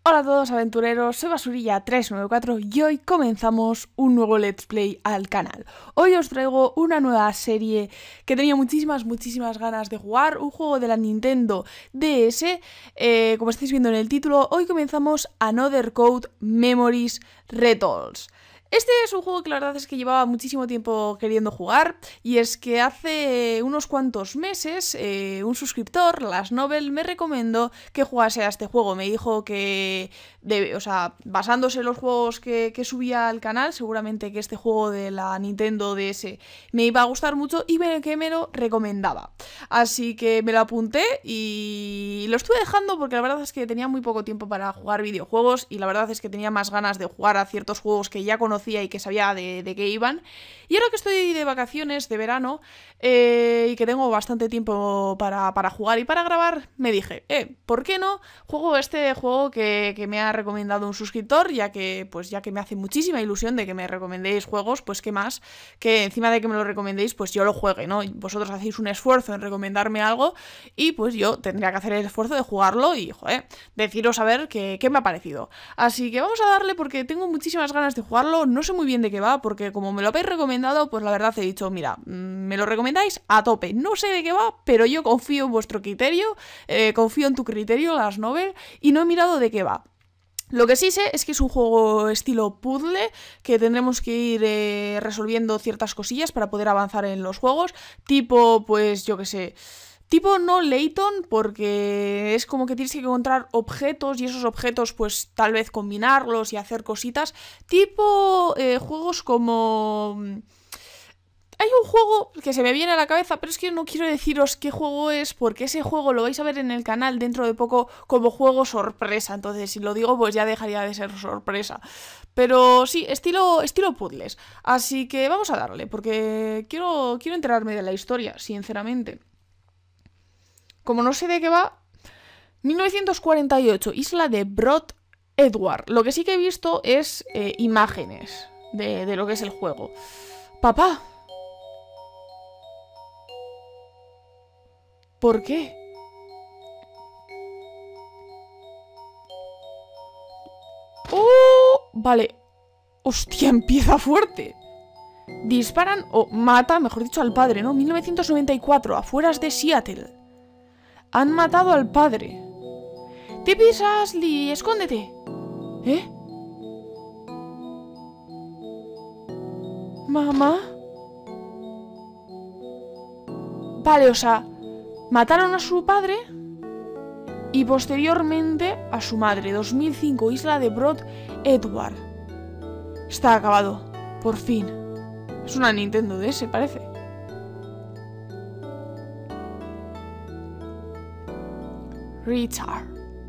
Hola a todos aventureros, soy Basurilla394 y hoy comenzamos un nuevo Let's Play al canal. Hoy os traigo una nueva serie que tenía muchísimas ganas de jugar, un juego de la Nintendo DS, como estáis viendo en el título. Hoy comenzamos Another Code Memories Retold. Este es un juego que la verdad es que llevaba muchísimo tiempo queriendo jugar, y es que hace unos cuantos meses un suscriptor, Las Novel, me recomendó que jugase a este juego. Me dijo que, basándose en los juegos que subía al canal, seguramente que este juego de la Nintendo DS me iba a gustar mucho y que me lo recomendaba. Así que me lo apunté y lo estuve dejando porque la verdad es que tenía muy poco tiempo para jugar videojuegos y la verdad es que tenía más ganas de jugar a ciertos juegos que ya conocía y que sabía de qué iban. Y ahora que estoy de vacaciones de verano y que tengo bastante tiempo para jugar y para grabar, me dije, ¿por qué no juego este juego que me ha recomendado un suscriptor? Ya que me hace muchísima ilusión de que me recomendéis juegos, pues qué más que encima de que me lo recomendéis, pues yo lo juegue, ¿no? Vosotros hacéis un esfuerzo en recomendarme algo y pues yo tendría que hacer el esfuerzo de jugarlo y, deciros a ver qué me ha parecido. Así que vamos a darle porque tengo muchísimas ganas de jugarlo. No sé muy bien de qué va, porque como me lo habéis recomendado, pues la verdad he dicho, mira, me lo recomendáis a tope. No sé de qué va, pero yo confío en vuestro criterio, confío en tu criterio, Las Novel, y no he mirado de qué va. Lo que sí sé es que es un juego estilo puzzle, que tendremos que ir resolviendo ciertas cosillas para poder avanzar en los juegos, tipo, pues yo qué sé... Tipo no Layton, porque es como que tienes que encontrar objetos y esos objetos pues tal vez combinarlos y hacer cositas. Tipo juegos como... Hay un juego que se me viene a la cabeza, pero es que no quiero deciros qué juego es, porque ese juego lo vais a ver en el canal dentro de poco como juego sorpresa. Entonces, si lo digo, pues ya dejaría de ser sorpresa. Pero sí, estilo puzzles. Así que vamos a darle, porque quiero enterarme de la historia, sinceramente. Como no sé de qué va, 1948, isla de Broad Edward. Lo que sí que he visto es imágenes de lo que es el juego. Papá. ¿Por qué? ¡Oh! Vale. Hostia, empieza fuerte. Disparan o mata, mejor dicho, al padre, ¿no? 1994, afueras de Seattle. Han matado al padre. ¿Te pisas, Lee? Escóndete. ¿Eh? ¿Mamá? Vale, o sea, mataron a su padre y posteriormente a su madre. 2005, isla de Broad Edward. Está acabado. Por fin. Es una Nintendo DS, parece. Richard.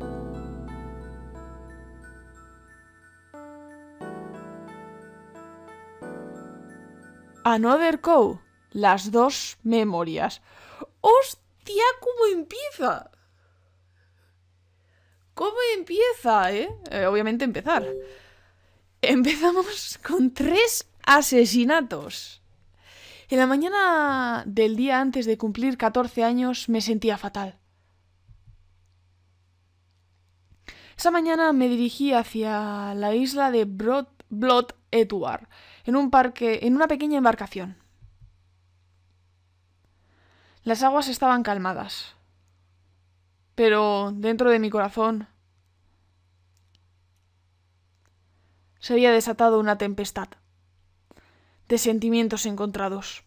Another Code. Las dos memorias. ¡Hostia! ¿Cómo empieza? ¿Cómo empieza, obviamente empezar. Empezamos con 3 asesinatos. En la mañana del día antes de cumplir 14 años me sentía fatal. Esa mañana me dirigí hacia la isla de Broad Edward, en un parque, en una pequeña embarcación. Las aguas estaban calmadas, pero dentro de mi corazón se había desatado una tempestad de sentimientos encontrados.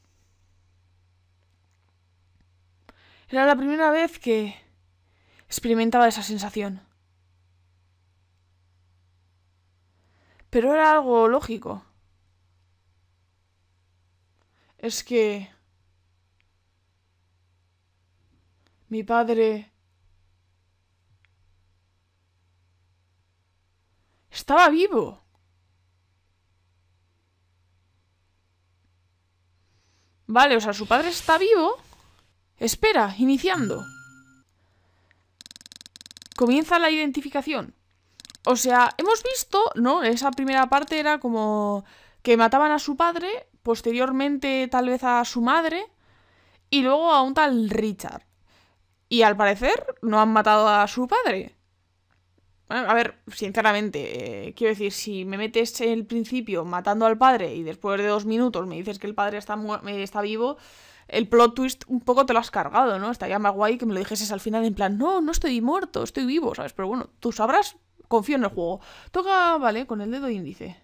Era la primera vez que experimentaba esa sensación. Pero era algo lógico. Es que mi padre estaba vivo. Vale, o sea, su padre está vivo. Espera, iniciando. Comienza la identificación. O sea, hemos visto, ¿no? Esa primera parte era como que mataban a su padre, posteriormente tal vez a su madre y luego a un tal Richard. Y al parecer no han matado a su padre. A ver, sinceramente, quiero decir, si me metes en el principio matando al padre y después de 2 minutos me dices que el padre está vivo, el plot twist un poco te lo has cargado, ¿no? Estaría más guay que me lo dijeses al final en plan, no estoy muerto, estoy vivo, ¿sabes? Pero bueno, tú sabrás, confío en el juego. Toca, vale, con el dedo índice.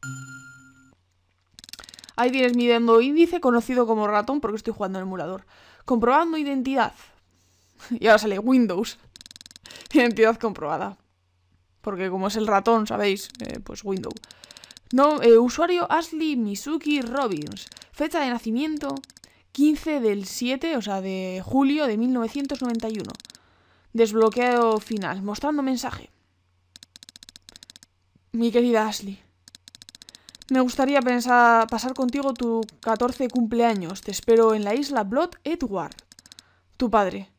Ahí tienes mi dedo índice, conocido como ratón, porque estoy jugando en el emulador. Comprobando identidad. Y ahora sale Windows. Identidad comprobada. Porque como es el ratón, ¿sabéis? Pues Windows. No, usuario Ashley Mizuki Robbins. Fecha de nacimiento 15 del 7, o sea, de julio de 1991. Desbloqueo final. Mostrando mensaje. Mi querida Ashley. Me gustaría pasar contigo tu 14 cumpleaños. Te espero en la isla Blood Edward. Tu padre.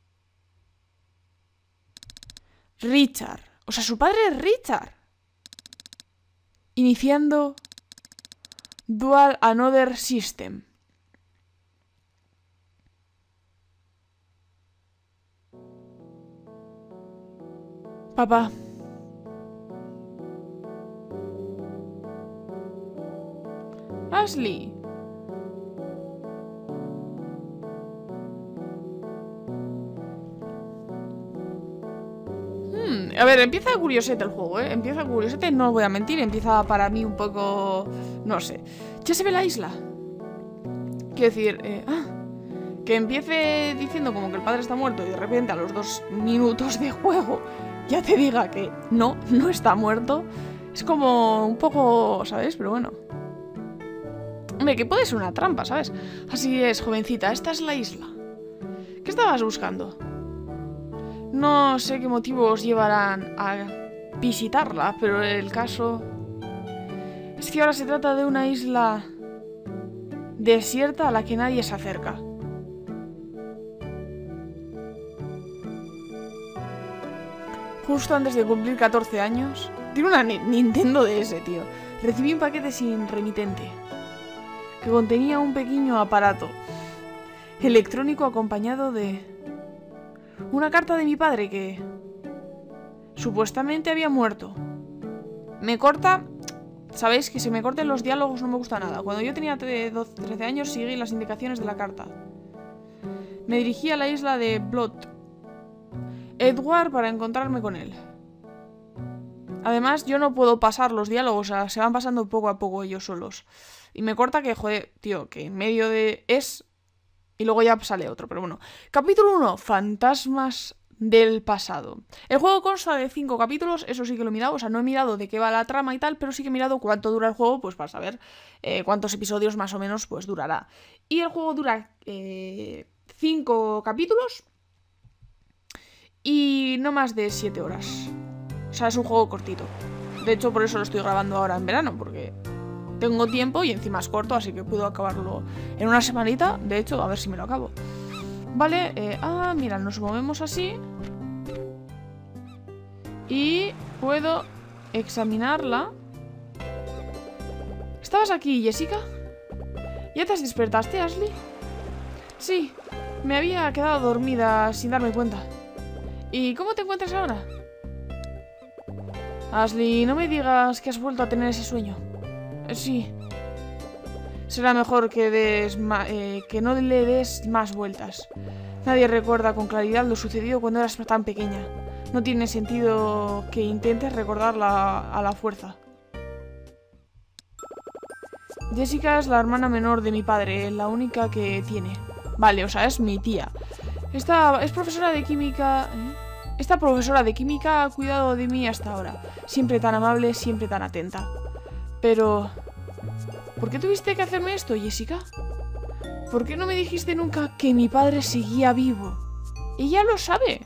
Richard. O sea, su padre es Richard. Iniciando Dual Another System. Papá. Ashley. A ver, empieza curiosete el juego, ¿eh? Empieza curiosete, no os voy a mentir. Empieza para mí un poco... no sé. Ya se ve la isla. Quiero decir... que empiece diciendo como que el padre está muerto y de repente a los 2 minutos de juego ya te diga que no está muerto. Es como un poco... ¿sabes? Pero bueno. Hombre, que puede ser una trampa, ¿sabes? Así es, jovencita, esta es la isla. ¿Qué estabas buscando? No sé qué motivos llevarán a visitarla, pero el caso es que ahora se trata de una isla desierta a la que nadie se acerca. Justo antes de cumplir 14 años, tiene una Nintendo DS, tío. Recibí un paquete sin remitente que contenía un pequeño aparato electrónico acompañado de una carta de mi padre que supuestamente había muerto. Me corta... Sabéis que si me corten los diálogos no me gusta nada. Cuando yo tenía 13 años seguí las indicaciones de la carta. Me dirigí a la isla de Blood Edward para encontrarme con él. Además, yo no puedo pasar los diálogos, o sea, se van pasando poco a poco ellos solos. Y me corta que, joder, tío, que en medio de es... y luego ya sale otro, pero bueno. Capítulo 1. Fantasmas del pasado. El juego consta de 5 capítulos, eso sí que lo he mirado, o sea, no he mirado de qué va la trama y tal, pero sí que he mirado cuánto dura el juego, pues para saber cuántos episodios más o menos pues durará. Y el juego dura 5 capítulos y no más de 7 horas. O sea, es un juego cortito. De hecho, por eso lo estoy grabando ahora en verano, porque tengo tiempo y encima es corto, así que puedo acabarlo en una semanita. De hecho, a ver si me lo acabo. Vale, mira, nos movemos así. Y puedo examinarla. ¿Estabas aquí, Jessica? ¿Ya te despertaste, Ashley? Sí, me había quedado dormida sin darme cuenta. ¿Y cómo te encuentras ahora? Ashley, no me digas que has vuelto a tener ese sueño. Sí. Será mejor que no le des más vueltas. Nadie recuerda con claridad lo sucedido cuando eras tan pequeña. No tiene sentido que intentes recordarla a la fuerza. Jessica es la hermana menor de mi padre, la única que tiene. Vale, o sea, es mi tía. Esta profesora de química... Esta profesora de química ha cuidado de mí hasta ahora. Siempre tan amable, siempre tan atenta. Pero... ¿por qué tuviste que hacerme esto, Jessica? ¿Por qué no me dijiste nunca que mi padre seguía vivo? Ella lo sabe.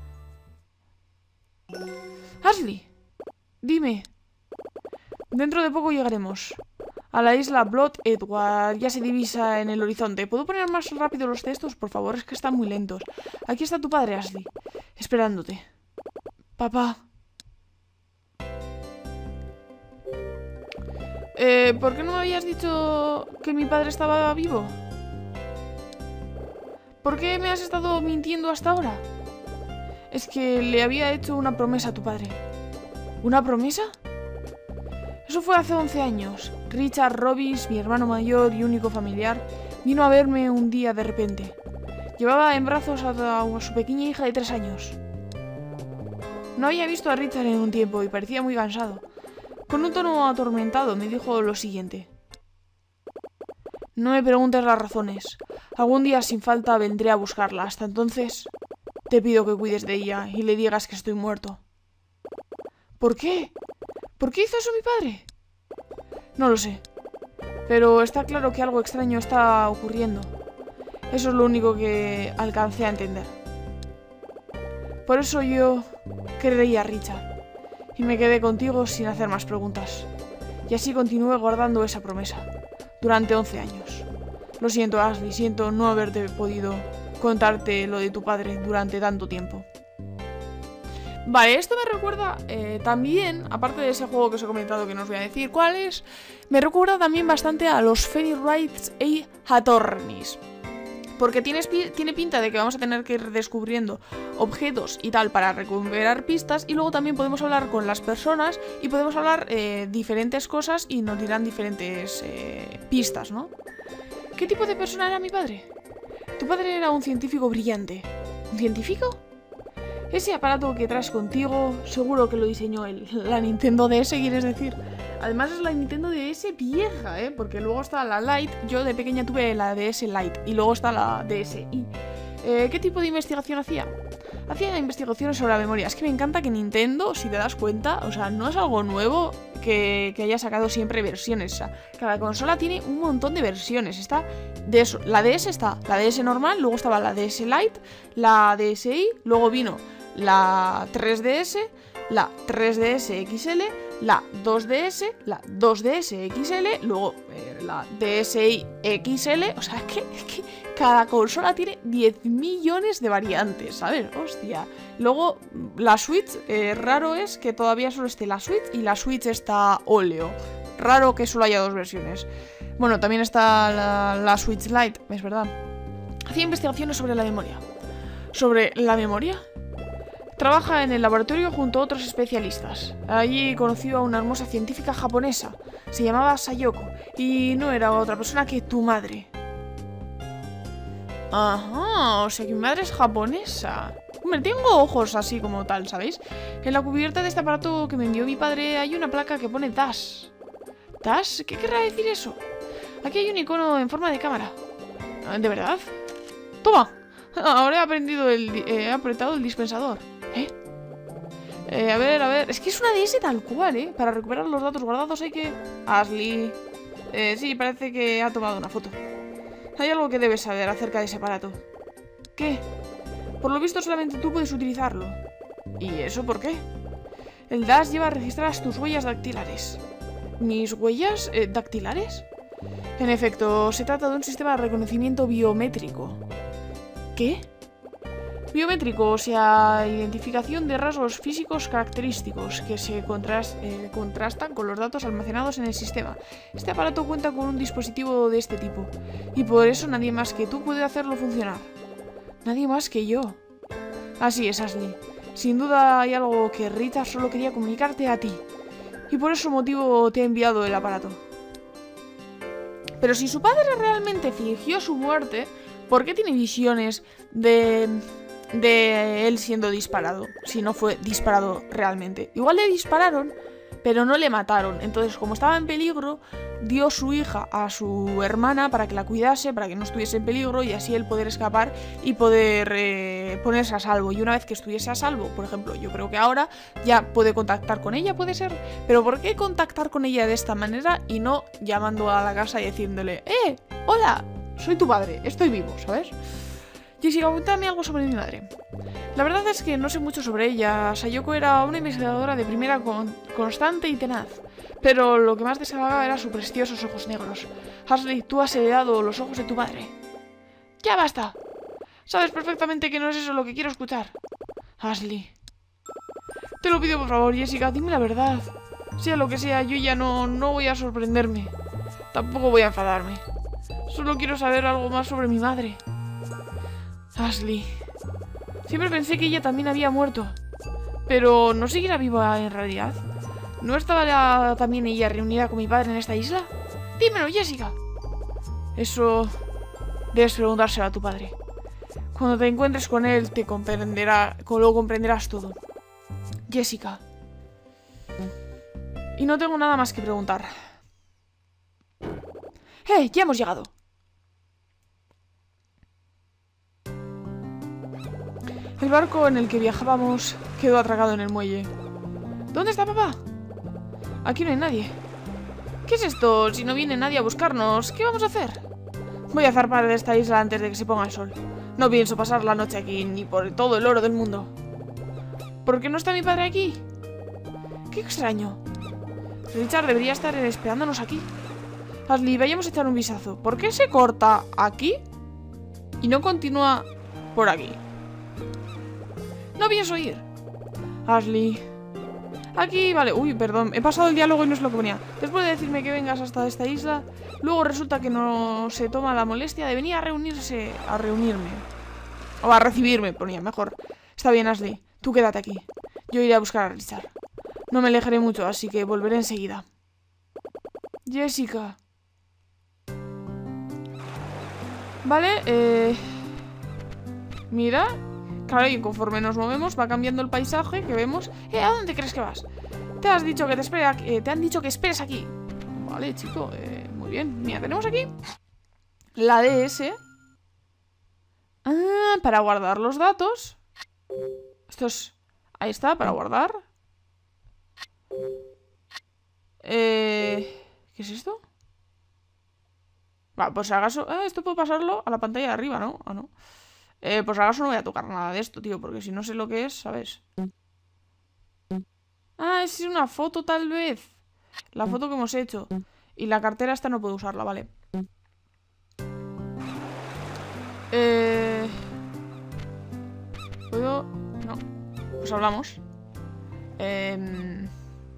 Ashley, dime. Dentro de poco llegaremos a la isla Blood Edward. Ya se divisa en el horizonte. ¿Puedo poner más rápido los textos? Por favor, es que están muy lentos. Aquí está tu padre, Ashley, esperándote. Papá. ¿Por qué no me habías dicho que mi padre estaba vivo? ¿Por qué me has estado mintiendo hasta ahora? Es que le había hecho una promesa a tu padre. ¿Una promesa? Eso fue hace 11 años. Richard Robbins, mi hermano mayor y único familiar, vino a verme un día de repente. Llevaba en brazos a su pequeña hija de 3 años. No había visto a Richard en un tiempo y parecía muy cansado. Con un tono atormentado me dijo lo siguiente. No me preguntes las razones. Algún día sin falta vendré a buscarla. Hasta entonces, te pido que cuides de ella y le digas que estoy muerto. ¿Por qué? ¿Por qué hizo eso mi padre? No lo sé. Pero está claro que algo extraño está ocurriendo. Eso es lo único que alcancé a entender. Por eso yo creí a Richard. Y me quedé contigo sin hacer más preguntas. Y así continué guardando esa promesa. Durante 11 años. Lo siento, Ashley. Siento no haberte podido contarte lo de tu padre durante tanto tiempo. Vale, esto me recuerda también, aparte de ese juego que os he comentado que no os voy a decir cuál es, me recuerda también bastante a los Fairy Rights y Attorneys. Porque tiene pinta de que vamos a tener que ir descubriendo objetos y tal para recuperar pistas. Y luego también podemos hablar con las personas y podemos hablar diferentes cosas y nos dirán diferentes pistas, ¿no? ¿Qué tipo de persona era mi padre? Tu padre era un científico brillante. ¿Un científico? Ese aparato que traes contigo, seguro que lo diseñó él. La Nintendo DS, ¿quieres decir? Además es la Nintendo DS vieja, ¿eh? Porque luego está la Lite. Yo de pequeña tuve la DS Lite y luego está la DSi. ¿Qué tipo de investigación hacía? Hacía investigaciones sobre la memoria. Es que me encanta que Nintendo, si te das cuenta, o sea, no es algo nuevo que haya sacado siempre versiones. O sea, cada consola tiene un montón de versiones. Está de eso. La DS está, la DS normal, luego estaba la DS Lite, la DSi, luego vino la 3DS, la 3DS XL, la 2DS, la 2DS XL, luego la DSi XL. O sea, es que cada consola tiene 10 millones de variantes, ¿sabes? Hostia. Luego, la Switch, raro es que todavía solo esté la Switch y la Switch está Oleo. Raro que solo haya 2 versiones. Bueno, también está la Switch Lite, es verdad. Hacía investigaciones sobre la memoria. ¿Sobre la memoria? Trabaja en el laboratorio junto a otros especialistas. Allí conoció a una hermosa científica japonesa. Se llamaba Sayoko y no era otra persona que tu madre. Ajá, o sea que mi madre es japonesa. Hombre, tengo ojos así como tal, ¿sabéis? En la cubierta de este aparato que me envió mi padre hay una placa que pone DAS. ¿DAS? ¿Qué querrá decir eso? Aquí hay un icono en forma de cámara. ¿De verdad? ¡Toma! Ahora he apretado el dispensador. A ver. Es que es una DS tal cual, ¿eh? Para recuperar los datos guardados hay que... Ashley. Sí, parece que ha tomado una foto. Hay algo que debes saber acerca de ese aparato. ¿Qué? Por lo visto solamente tú puedes utilizarlo. ¿Y eso por qué? El DAS lleva registradas tus huellas dactilares. ¿Mis huellas dactilares? En efecto, se trata de un sistema de reconocimiento biométrico. ¿Qué? Biométrico, o sea, identificación de rasgos físicos característicos que se contrastan con los datos almacenados en el sistema. Este aparato cuenta con un dispositivo de este tipo y por eso nadie más que tú puede hacerlo funcionar. Nadie más que yo. Así es, Ashley. Sin duda hay algo que Rita solo quería comunicarte a ti y por ese motivo te ha enviado el aparato. Pero si su padre realmente fingió su muerte, ¿por qué tiene visiones de él siendo disparado? Si no fue disparado realmente. Igual le dispararon, pero no le mataron. Entonces, como estaba en peligro, dio su hija a su hermana para que la cuidase, para que no estuviese en peligro y así él poder escapar y poder ponerse a salvo. Y una vez que estuviese a salvo, por ejemplo, yo creo que ahora ya puede contactar con ella, puede ser. Pero ¿por qué contactar con ella de esta manera y no llamando a la casa y diciéndole hola, soy tu padre, estoy vivo, ¿sabes? Jessica, cuéntame algo sobre mi madre. La verdad es que no sé mucho sobre ella. Sayoko era una investigadora de primera constante y tenaz. Pero lo que más destacaba eran sus preciosos ojos negros. Ashley, tú has heredado los ojos de tu madre. ¡Ya basta! Sabes perfectamente que no es eso lo que quiero escuchar. Ashley. Te lo pido por favor, Jessica, dime la verdad. Sea lo que sea, yo ya no voy a sorprenderme. Tampoco voy a enfadarme. Solo quiero saber algo más sobre mi madre. Ashley. Siempre pensé que ella también había muerto. Pero ¿no seguirá viva en realidad? ¿No estaba también ella reunida con mi padre en esta isla? Dímelo, Jessica. Eso debes preguntárselo a tu padre. Cuando te encuentres con él, lo comprenderás todo. Jessica. Y no tengo nada más que preguntar. ¡Hey! ¡Ya hemos llegado! El barco en el que viajábamos quedó atracado en el muelle. ¿Dónde está papá? Aquí no hay nadie. ¿Qué es esto? Si no viene nadie a buscarnos, ¿qué vamos a hacer? Voy a zarpar de esta isla antes de que se ponga el sol. No pienso pasar la noche aquí, ni por todo el oro del mundo. ¿Por qué no está mi padre aquí? Qué extraño. Richard debería estar esperándonos aquí. Ashley, vayamos a echar un vistazo. ¿Por qué se corta aquí y no continúa por aquí? No pienso ir. Ashley. Aquí, vale. Uy, perdón. He pasado el diálogo y no es lo que ponía. Después de decirme que vengas hasta esta isla, luego resulta que no se toma la molestia de venir a reunirme. O a recibirme, ponía mejor. Está bien, Ashley. Tú quédate aquí. Yo iré a buscar a Richard. No me alejaré mucho, así que volveré enseguida. Jessica. Vale, mira. Claro, y conforme nos movemos va cambiando el paisaje que vemos. ¿A dónde crees que vas? Te has dicho que te espere te han dicho que esperes aquí. Vale, chico, muy bien. Mira, tenemos aquí la DS. Ah, para guardar los datos. Esto es... Ahí está, para guardar. ¿Qué es esto? Va, pues si acaso... esto puedo pasarlo a la pantalla de arriba, ¿no? Ah, no. Pues acaso no voy a tocar nada de esto, tío, porque si no sé lo que es, ¿sabes? Ah, es una foto tal vez. La foto que hemos hecho. Y la cartera esta no puedo usarla, vale. ¿Puedo? No. Pues hablamos. ¿Qué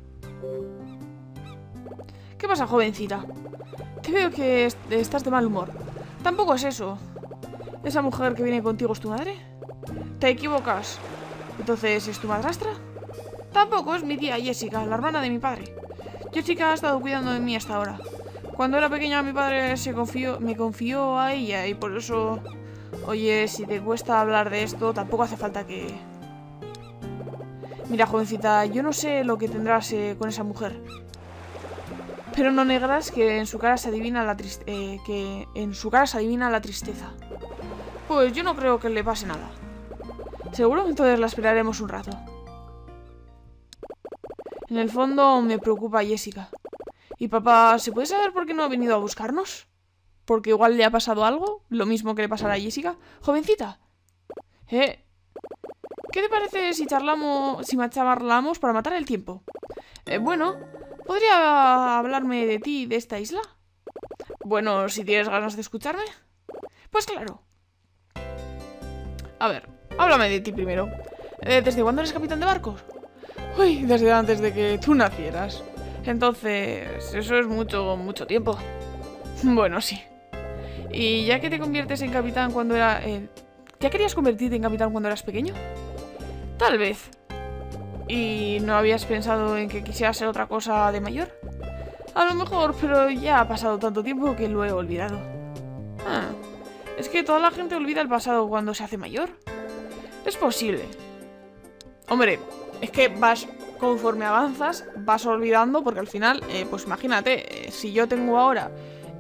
pasa, jovencita? Te veo que estás de mal humor. Tampoco es eso. ¿Esa mujer que viene contigo es tu madre? Te equivocas. ¿Entonces es tu madrastra? Tampoco, es mi tía Jessica, la hermana de mi padre. Jessica ha estado cuidando de mí hasta ahora. Cuando era pequeña mi padre me confió a ella y por eso... Oye, si te cuesta hablar de esto, tampoco hace falta que... Mira, jovencita, yo no sé lo que tendrás con esa mujer. Pero no negarás que en su cara se adivina la tristeza. Pues yo no creo que le pase nada. ¿Seguro? Entonces la esperaremos un rato. En el fondo me preocupa Jessica. ¿Y papá, se puede saber por qué no ha venido a buscarnos? ¿Porque igual le ha pasado algo? ¿Lo mismo que le pasará a Jessica? ¡Jovencita! ¿Qué te parece si charlamos para matar el tiempo? Bueno, ¿podría hablarme de ti, de esta isla? Bueno, si tienes ganas de escucharme. Pues claro. A ver, háblame de ti primero. ¿Desde cuándo eres capitán de barcos? Uy, desde antes de que tú nacieras. Entonces, eso es mucho tiempo. Bueno, sí. ¿Y ya que te conviertes en capitán cuando era... ¿Ya querías convertirte en capitán cuando eras pequeño? Tal vez. ¿Y no habías pensado en que quisieras ser otra cosa de mayor? A lo mejor, pero ya ha pasado tanto tiempo que lo he olvidado. Ah, es que toda la gente olvida el pasado cuando se hace mayor. Es posible. Hombre, es que conforme avanzas, vas olvidando, porque al final, pues imagínate, si yo tengo ahora...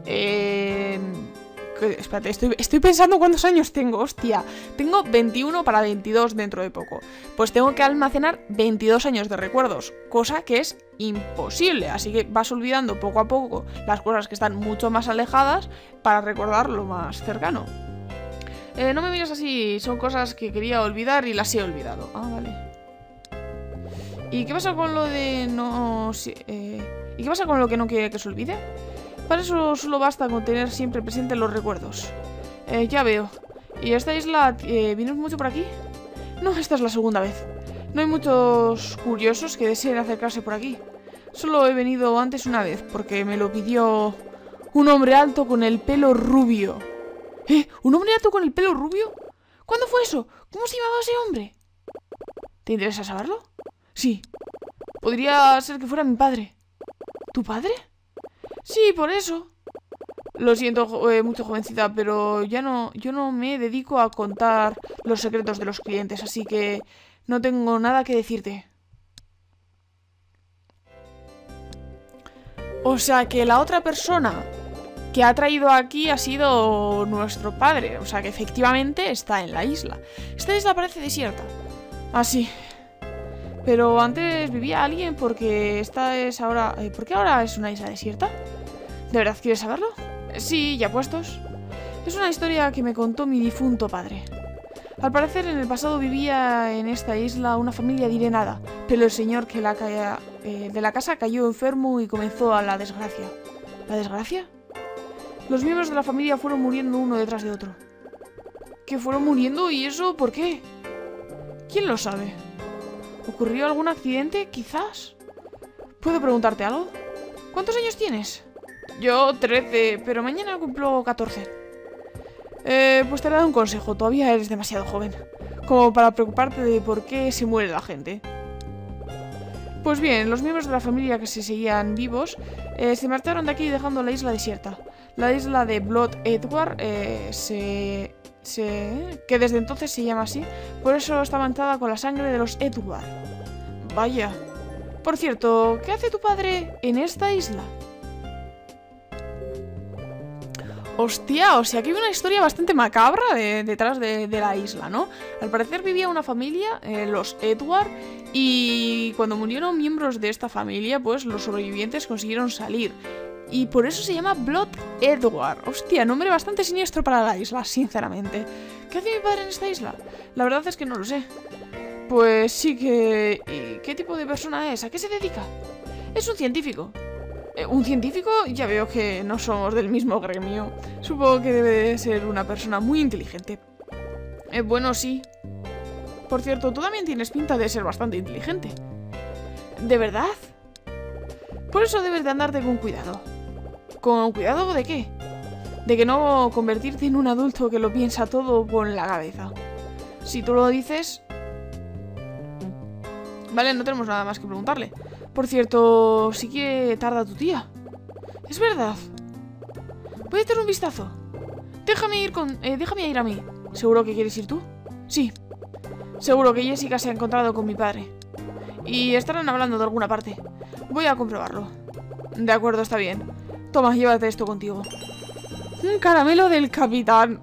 espérate, estoy pensando cuántos años tengo, hostia. Tengo 21 para 22 dentro de poco. Pues tengo que almacenar 22 años de recuerdos, cosa que es imposible. Así que vas olvidando poco a poco las cosas que están mucho más alejadas para recordar lo más cercano. No me mires así, son cosas que quería olvidar y las he olvidado. Ah, vale. ¿Y qué pasa con lo de no... ¿Y qué pasa con lo que no quiere que se olvide? Para eso solo basta con tener siempre presentes los recuerdos. Ya veo. ¿Y esta isla, vienes mucho por aquí? No, esta es la segunda vez. No hay muchos curiosos que deseen acercarse por aquí. Solo he venido antes una vez, porque me lo pidió un hombre alto con el pelo rubio. ¿Un hombre alto con el pelo rubio? ¿Cuándo fue eso? ¿Cómo se llamaba ese hombre? ¿Te interesa saberlo? Sí. Podría ser que fuera mi padre. ¿Tu padre? Sí, por eso. Lo siento mucho, jovencita, pero yo no me dedico a contar los secretos de los clientes, así que no tengo nada que decirte. O sea que la otra persona que ha traído aquí ha sido nuestro padre. O sea que efectivamente está en la isla. Esta isla parece desierta. Ah, sí. Pero antes vivía alguien porque esta es ahora... ¿por qué ahora es una isla desierta? ¿De verdad quieres saberlo? Sí, ya puestos. Es una historia que me contó mi difunto padre. Al parecer en el pasado vivía en esta isla una familia adinerada, pero el señor de la casa cayó enfermo y comenzó a la desgracia. ¿La desgracia? Los miembros de la familia fueron muriendo uno detrás de otro. ¿Que fueron muriendo? ¿Y eso por qué? ¿Quién lo sabe? ¿Ocurrió algún accidente, quizás? ¿Puedo preguntarte algo? ¿Cuántos años tienes? Yo 13, pero mañana cumplo 14. Pues te he dado un consejo, todavía eres demasiado joven como para preocuparte de por qué se muere la gente. Pues bien, los miembros de la familia que se seguían vivos se marcharon de aquí dejando la isla desierta. La isla de Blood Edward que desde entonces se llama así, por eso está manchada con la sangre de los Edward. Vaya. Por cierto, ¿qué hace tu padre en esta isla? Hostia, o sea que hay una historia bastante macabra detrás de la isla, ¿no? Al parecer vivía una familia, los Edward, y cuando murieron miembros de esta familia, pues los sobrevivientes consiguieron salir. Y por eso se llama Blood Edward. Hostia, nombre bastante siniestro para la isla, sinceramente. ¿Qué hace mi padre en esta isla? La verdad es que no lo sé. Pues sí que... ¿Y qué tipo de persona es? ¿A qué se dedica? Es un científico. ¿Un científico? Ya veo que no somos del mismo gremio. Supongo que debe de ser una persona muy inteligente. Bueno, sí. Por cierto, tú también tienes pinta de ser bastante inteligente. ¿De verdad? Por eso debes de andarte con cuidado. ¿Con cuidado de qué? De que no convertirte en un adulto que lo piensa todo con la cabeza. Si tú lo dices... Vale, no tenemos nada más que preguntarle. Por cierto, sí que tarda tu tía. Es verdad. Voy a echar un vistazo. Déjame ir a mí. ¿Seguro que quieres ir tú? Sí. Seguro que Jessica se ha encontrado con mi padre. Y estarán hablando de alguna parte. Voy a comprobarlo. De acuerdo, está bien. Toma, llévate esto contigo. Un caramelo del capitán.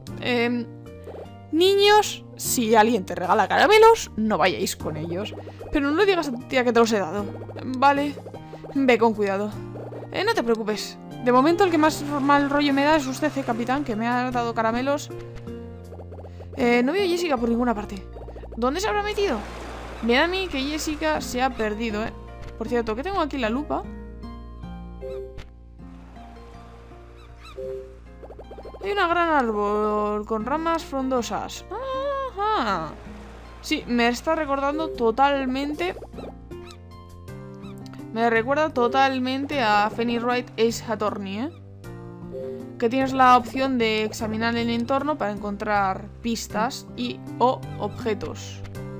Niños, si alguien te regala caramelos, no vayáis con ellos. Pero no le digas a tu tía que te los he dado. Vale. Ve con cuidado. No te preocupes. De momento el que más mal rollo me da es usted, capitán, que me ha dado caramelos. No veo a Jessica por ninguna parte. ¿Dónde se habrá metido? Me da a mí que Jessica se ha perdido, Por cierto, que tengo aquí la lupa. Hay un gran árbol con ramas frondosas. Ajá. Sí, me está recordando totalmente... Me recuerda totalmente a Fenririte Ace Attorney, que tienes la opción de examinar el entorno para encontrar pistas o objetos.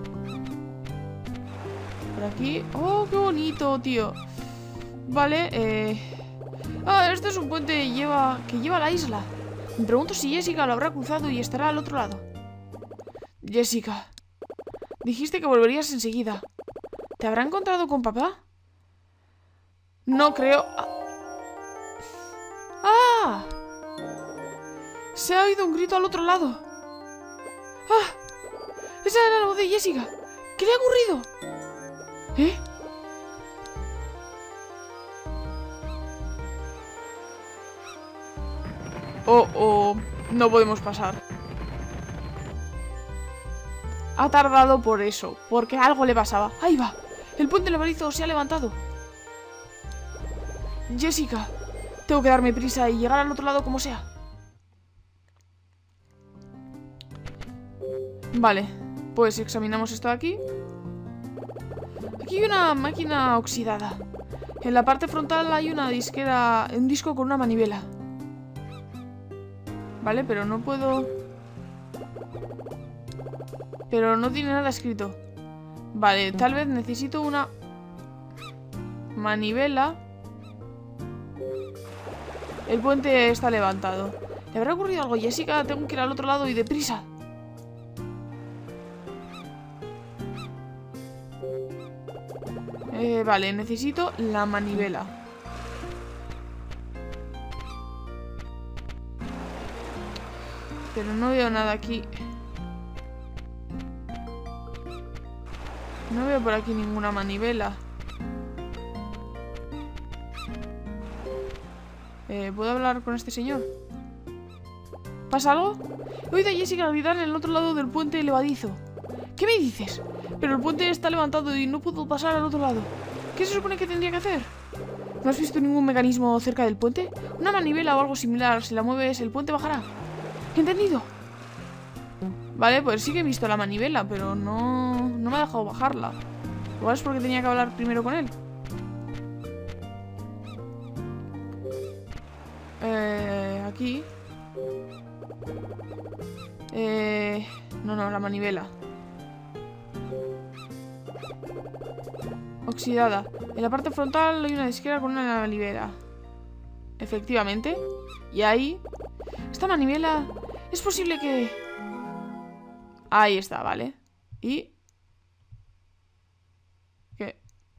Por aquí... ¡Oh, qué bonito, tío! Vale, este es un puente que lleva a la isla. Me pregunto si Jessica lo habrá cruzado y estará al otro lado. Jessica, dijiste que volverías enseguida. ¿Te habrá encontrado con papá? No creo... ¡Ah! Se ha oído un grito al otro lado. ¡Ah! Esa era la voz de Jessica. ¿Qué le ha ocurrido? ¿Eh? Oh, no podemos pasar. Ha tardado por eso, porque algo le pasaba. ¡Ahí va! El puente levadizo se ha levantado. Jessica, tengo que darme prisa y llegar al otro lado como sea. Vale, pues examinamos esto de aquí. Aquí hay una máquina oxidada. En la parte frontal hay una disquera, un disco con una manivela. Vale, pero no puedo... Pero no tiene nada escrito. Vale, tal vez necesito una manivela. El puente está levantado. ¿Le habrá ocurrido algo, Jessica? Tengo que ir al otro lado y deprisa. Vale, necesito la manivela. Pero no veo nada aquí. No veo por aquí ninguna manivela. ¿Puedo hablar con este señor? ¿Pasa algo? He oído a Jessica gritar en el otro lado del puente levadizo. ¿Qué me dices? Pero el puente está levantado y no puedo pasar al otro lado. ¿Qué se supone que tendría que hacer? ¿No has visto ningún mecanismo cerca del puente? Una manivela o algo similar. Si la mueves, el puente bajará. ¿Entendido? Vale, pues sí que he visto la manivela, pero no me ha dejado bajarla. Igual es porque tenía que hablar primero con él. Aquí. No, la manivela. Oxidada. En la parte frontal hay una disquera con una manivela. Efectivamente. Y ahí... Esta manivela... Es posible que... Ahí está, vale. ¿Y? ¿Qué?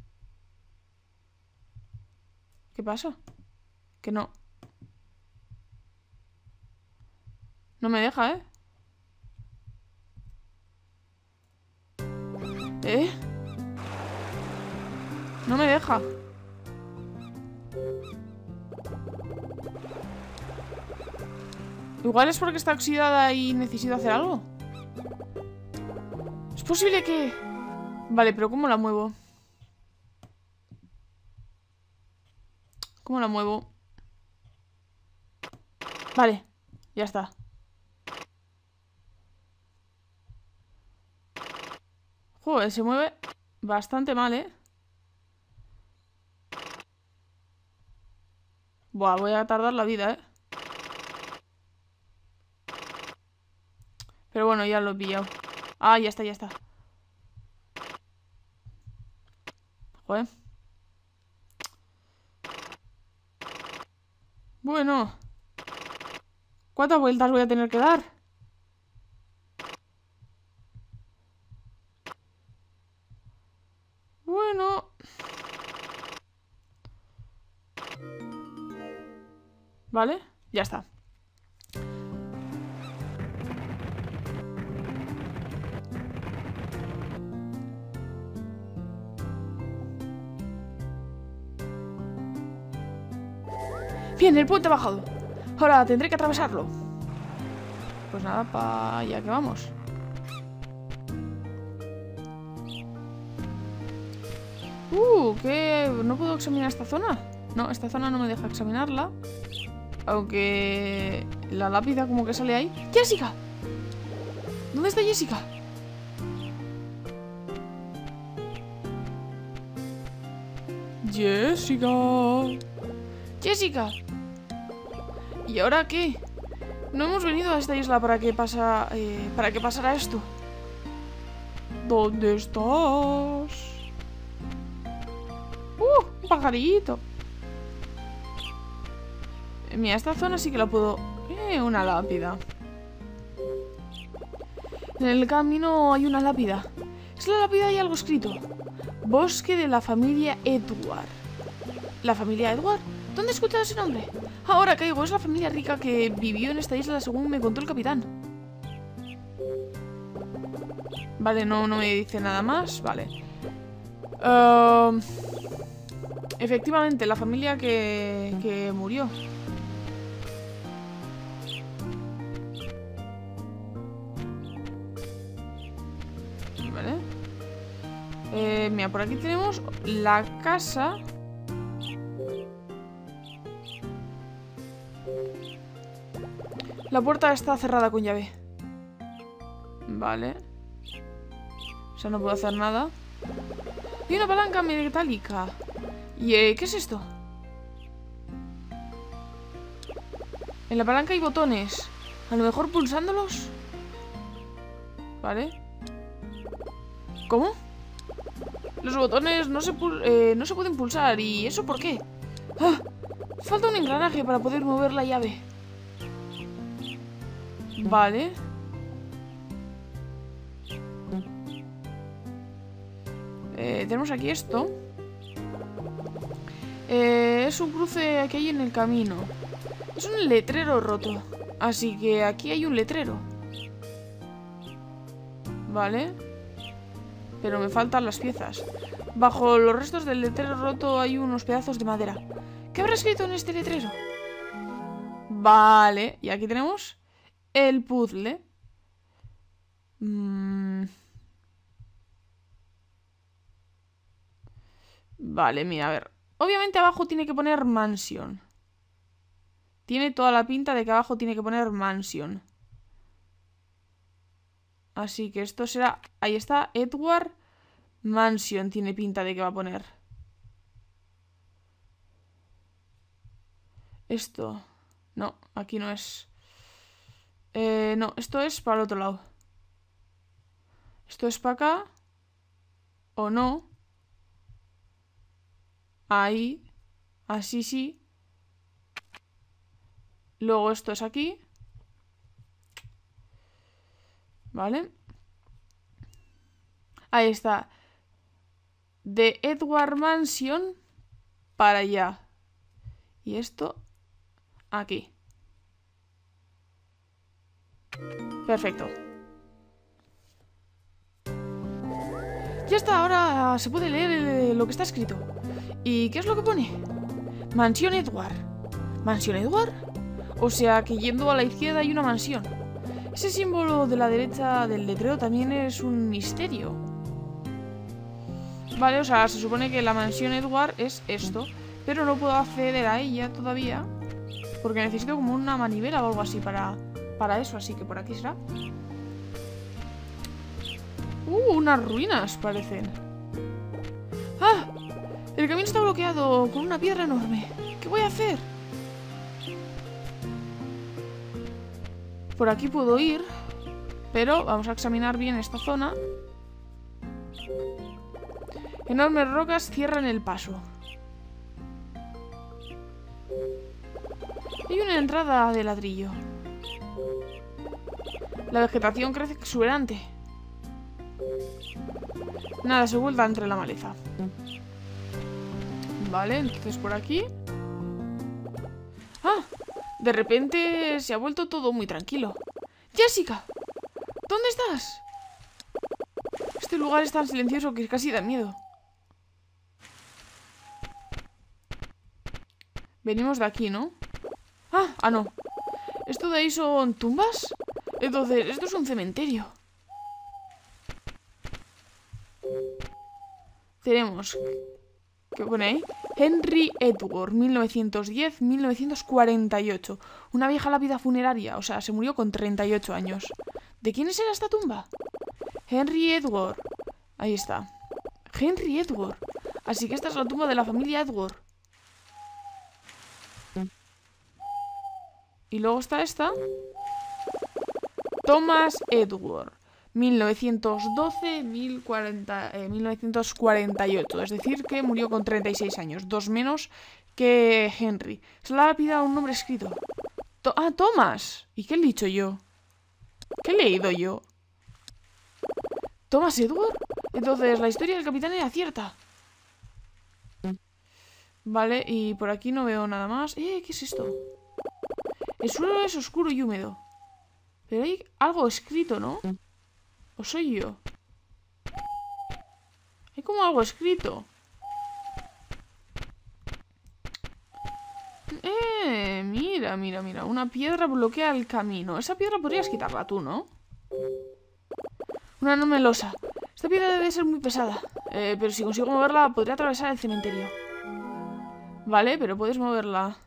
¿Qué pasa? Que no... No me deja, ¿eh? No me deja. Igual es porque está oxidada y necesito hacer algo. Es posible que... Vale, pero ¿cómo la muevo? ¿Cómo la muevo? Vale, ya está. Joder, se mueve bastante mal, ¿eh? Buah, voy a tardar la vida, ¿eh? Pero bueno, ya lo he pillado. Ah, ya está, ya está. Joder. Bueno. ¿Cuántas vueltas voy a tener que dar? Bueno. Vale, ya está. Bien, el puente ha bajado. Ahora tendré que atravesarlo. Pues nada, para allá que vamos. ¿Qué? ¿No puedo examinar esta zona? No, esta zona no me deja examinarla. Aunque... La lápida como que sale ahí. ¡Jessica! ¿Dónde está Jessica? Jessica. Jessica. ¿Y ahora qué? No hemos venido a esta isla para que pasara esto. ¿Dónde estás? Un pajarito. Mira, esta zona sí que la puedo... una lápida. En el camino hay una lápida. Es la lápida y algo escrito. Bosque de la familia Edward. ¿La familia Edward? ¿Dónde he escuchado ese nombre? Ahora caigo, es la familia rica que vivió en esta isla según me contó el capitán. Vale, no me dice nada más. Vale. Efectivamente, la familia que murió. Vale. Mira, por aquí tenemos la casa. La puerta está cerrada con llave. Vale. O sea, no puedo hacer nada. Y una palanca metálica. ¿Y qué es esto? En la palanca hay botones. A lo mejor pulsándolos. Vale. ¿Cómo? Los botones no se pueden pulsar. ¿Y eso por qué? ¡Ah! Falta un engranaje para poder mover la llave. Vale. Tenemos aquí esto. Es un cruce que hay en el camino. Es un letrero roto. Así que aquí hay un letrero. Vale. Pero me faltan las piezas. Bajo los restos del letrero roto hay unos pedazos de madera. ¿Qué habrá escrito en este letrero? Vale. Y aquí tenemos el puzzle. Vale, mira, a ver. Obviamente abajo tiene que poner mansión. Tiene toda la pinta de que abajo tiene que poner mansión. Así que esto será... Ahí está, Edward Mansion tiene pinta de que va a poner. Esto... No, aquí no es. No, esto es para el otro lado. Esto es para acá. ¿O no? Ahí. Así sí. Luego esto es aquí. ¿Vale? Ahí está. De Edward Mansion para allá. Y esto aquí. Perfecto. Ya está, ahora se puede leer lo que está escrito. ¿Y qué es lo que pone? Mansión Edward. ¿Mansión Edward? O sea que yendo a la izquierda hay una mansión. Ese símbolo de la derecha del letrero también es un misterio. Vale, o sea, se supone que la mansión Edward es esto. Pero no puedo acceder a ella todavía. Porque necesito como una manivela o algo así para eso. Así que por aquí será. Unas ruinas parecen. ¡Ah! El camino está bloqueado con una piedra enorme. ¿Qué voy a hacer? Por aquí puedo ir. Pero vamos a examinar bien esta zona. Enormes rocas cierran el paso. Hay una entrada de ladrillo. La vegetación crece exuberante. Nada se oculta entre la maleza. Vale, entonces por aquí. ¡Ah! De repente se ha vuelto todo muy tranquilo. ¡Jessica! ¿Dónde estás? Este lugar es tan silencioso que casi da miedo. Venimos de aquí, ¿no? ¡Ah, no! ¿Esto de ahí son tumbas? Entonces, esto es un cementerio. Tenemos... ¿Qué pone ahí? Henry Edward, 1910-1948. Una vieja lápida funeraria, o sea, se murió con 38 años. ¿De quién era esta tumba? Henry Edward. Ahí está. Henry Edward. Así que esta es la tumba de la familia Edward. Y luego está esta. Thomas Edward. 1912-1948. Es decir, que murió con 36 años. 2 menos que Henry. Se le ha pedido un nombre escrito. Thomas. ¿Y qué he dicho yo? ¿Qué he leído yo? ¿Thomas Edward? Entonces, la historia del capitán era cierta. Vale, y por aquí no veo nada más. ¿Qué es esto? El suelo es oscuro y húmedo. Pero hay algo escrito, ¿no? ¿O soy yo? Hay como algo escrito. Mira. Una piedra bloquea el camino. Esa piedra podrías quitarla tú, ¿no? Una enorme losa. Esta piedra debe ser muy pesada. Pero si consigo moverla, podría atravesar el cementerio. Vale, pero puedes moverla.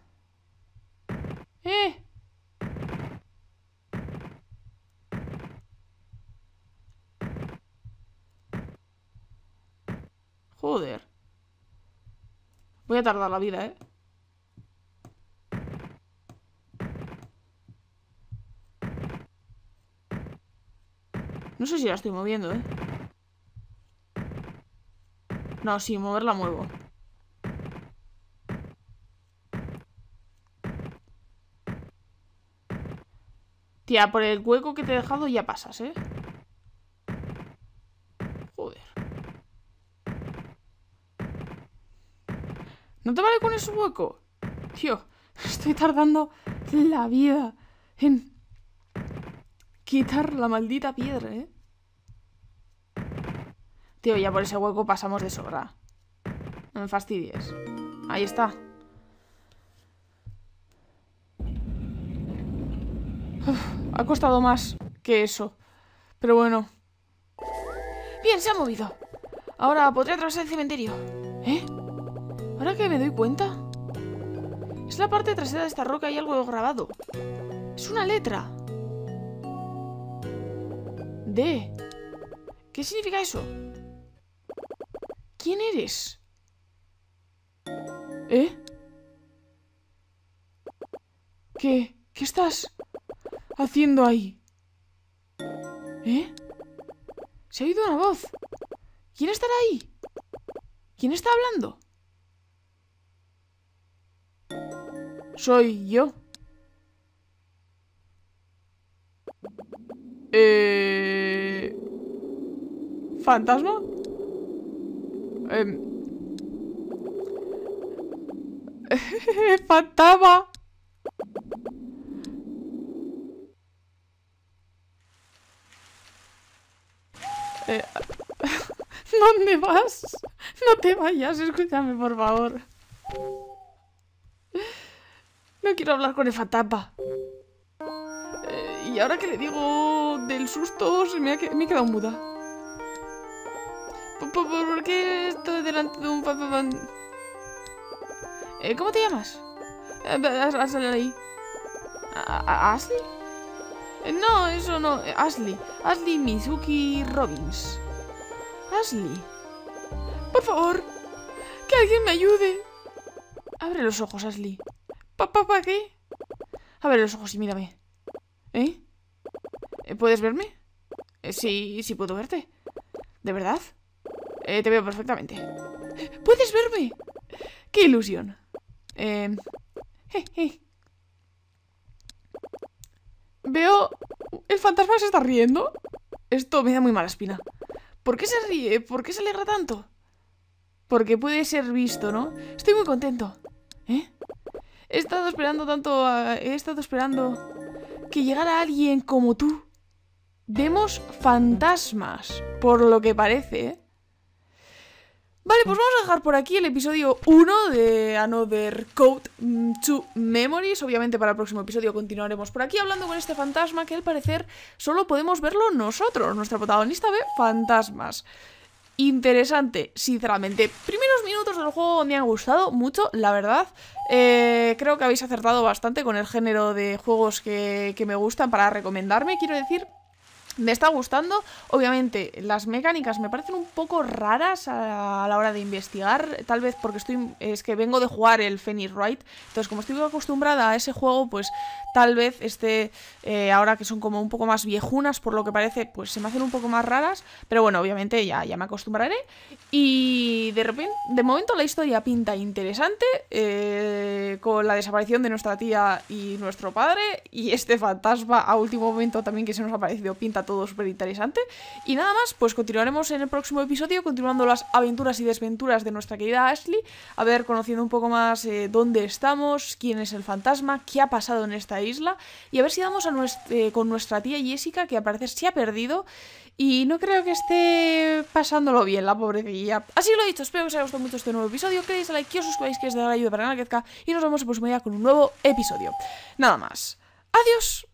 Joder. Voy a tardar la vida, ¿eh? No sé si la estoy moviendo, ¿eh? No, sí, moverla muevo. Tía, por el hueco que te he dejado ya pasas, ¿eh? Joder. ¿No te vale con ese hueco? Tío, estoy tardando la vida en quitar la maldita piedra, ¿eh? Tío, ya por ese hueco pasamos de sobra. No me fastidies. Ahí está. Uf, ha costado más que eso. Pero bueno. Bien, se ha movido. Ahora podré atravesar el cementerio. ¿Eh? Ahora que me doy cuenta. Es la parte trasera de esta roca y algo grabado. Es una letra. D. ¿Qué significa eso? ¿Quién eres? ¿Eh? ¿Qué estás haciendo ahí? ¿Eh? Se ha oído una voz. ¿Quién estará ahí? ¿Quién está hablando? Soy yo. ¿Fantasma? Fantasma. ¿Dónde vas? No te vayas, escúchame, por favor. No quiero hablar con el fantasma. Y ahora que le digo del susto, me he quedado muda. ¿Por qué estoy delante de un fantasma? ¿Cómo te llamas? Ashley ahí. ¿Ashley? No, eso no. Ashley. Ashley Mizuki Robbins. Ashley. Por favor. Que alguien me ayude. Abre los ojos, Ashley. ¿Para qué? Abre los ojos y mírame. ¿Eh? ¿Puedes verme? Sí puedo verte. ¿De verdad? Te veo perfectamente. ¿Puedes verme? ¡Qué ilusión! Veo... ¿El fantasma se está riendo? Esto me da muy mala espina. ¿Por qué se ríe? ¿Por qué se alegra tanto? Porque puede ser visto, ¿no? Estoy muy contento. ¿Eh? He estado esperando tanto... He estado esperando que llegara alguien como tú. Vemos fantasmas, por lo que parece, ¿eh? Vale, pues vamos a dejar por aquí el episodio 1 de Another Code to Memories. Obviamente para el próximo episodio continuaremos por aquí hablando con este fantasma que al parecer solo podemos verlo nosotros. Nuestra protagonista ve fantasmas. Interesante, sinceramente. Primeros minutos del juego me han gustado mucho, la verdad. Creo que habéis acertado bastante con el género de juegos que me gustan para recomendarme, quiero decir. Me está gustando, obviamente las mecánicas me parecen un poco raras a la hora de investigar, tal vez porque es que vengo de jugar el Phoenix Wright, entonces como estoy acostumbrada a ese juego, pues tal vez ahora que son como un poco más viejunas por lo que parece, pues se me hacen un poco más raras, pero bueno, obviamente ya me acostumbraré. Y de momento la historia pinta interesante, con la desaparición de nuestra tía y nuestro padre, y este fantasma a último momento también que se nos ha aparecido, pinta todo súper interesante. Y nada más, pues continuaremos en el próximo episodio, continuando las aventuras y desventuras de nuestra querida Ashley, a ver, conociendo un poco más dónde estamos, quién es el fantasma, qué ha pasado en esta isla, y a ver si damos con nuestra tía Jessica, que al parecer se ha perdido y no creo que esté pasándolo bien, la pobrecilla. Así que lo dicho, espero que os haya gustado mucho este nuevo episodio, que le deis a like, que os suscribáis, que os dé la ayuda para ganar, y nos vemos el próximo día con un nuevo episodio. Nada más. Adiós.